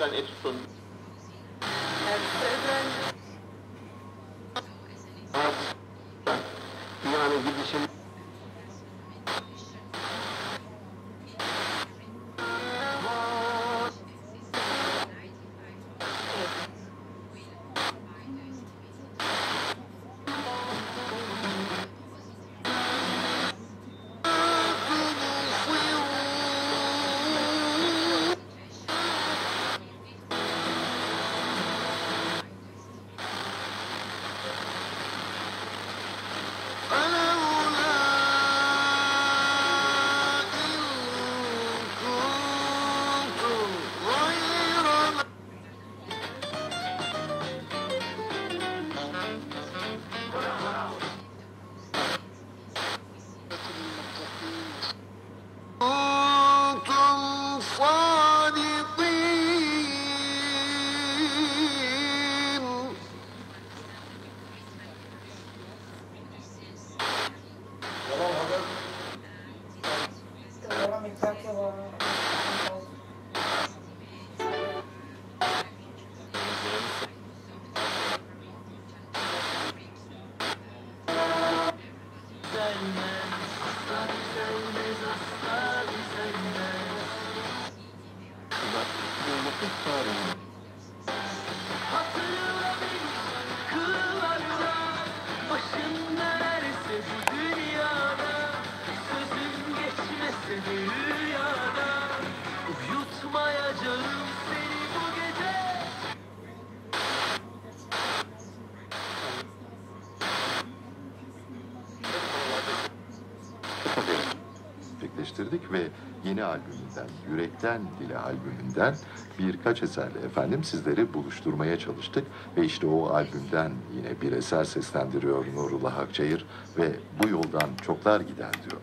lütfen Efsun. Yani gidişim. Gerçekleştirdik ve yeni albümünden, Yürekten Dile albümünden birkaç eserle efendim sizleri buluşturmaya çalıştık. Ve işte o albümden yine bir eser seslendiriyor Nurullah Akçayır ve bu yoldan çoklar gider diyor.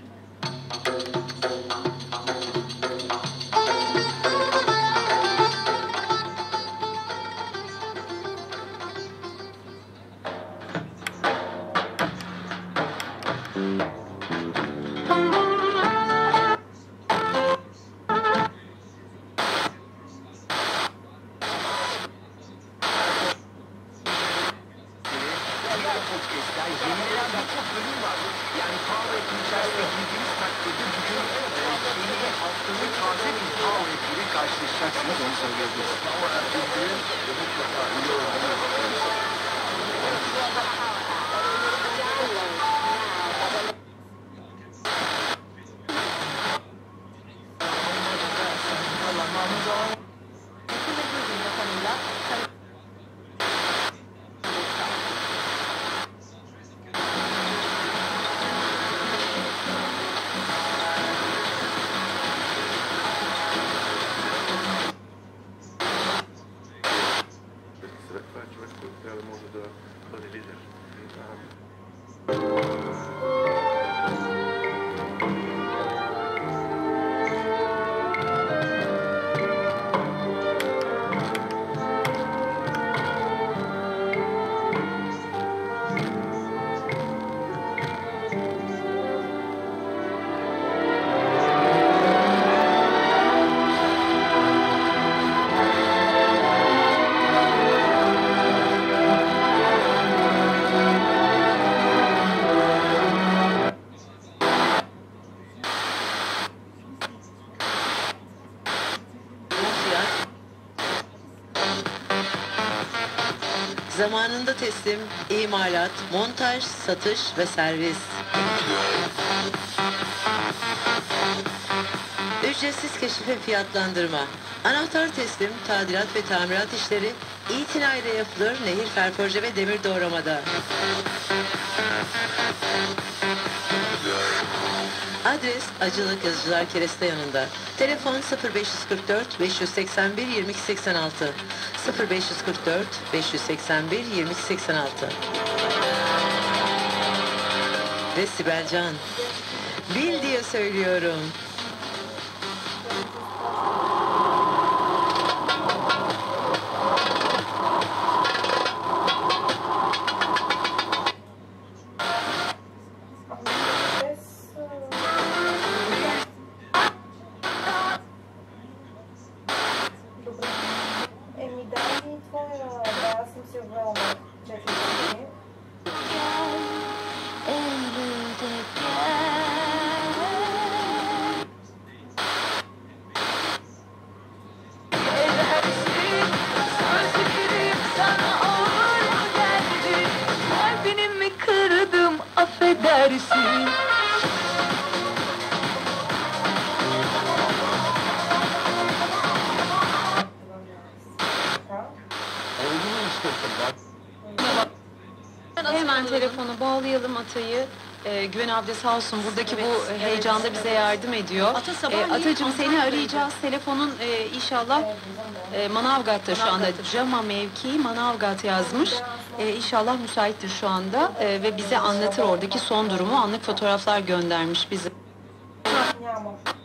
Zamanında teslim, imalat, montaj, satış ve servis. Ücretsiz keşif ve fiyatlandırma. Anahtar teslim, tadilat ve tamirat işleri itinayla yapılır Nehir Ferforje ve Demir Doğrama'da. Adres Acılık Yazıcılar Kereste yanında. Telefon 0544 581 2286 0544 581 2286 ve Sibel Can. Bil diye söylüyorum. Hemen telefonu bağlayalım Ata'yı. Güven abi de sağ olsun buradaki bu heyecanda bize yardım ediyor. Atacığım seni arayacağız. Telefonun inşallah Manavgat'ta şu anda. Cama mevkii Manavgat yazmış. İnşallah müsaittir şu anda ve bize anlatır oradaki son durumu. Anlık fotoğraflar göndermiş bize.